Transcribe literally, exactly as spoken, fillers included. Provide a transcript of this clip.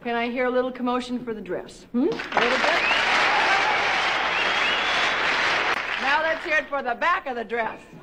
can I hear a little commotion for the dress? Hmm? A little bit? Now let's hear it for the back of the dress.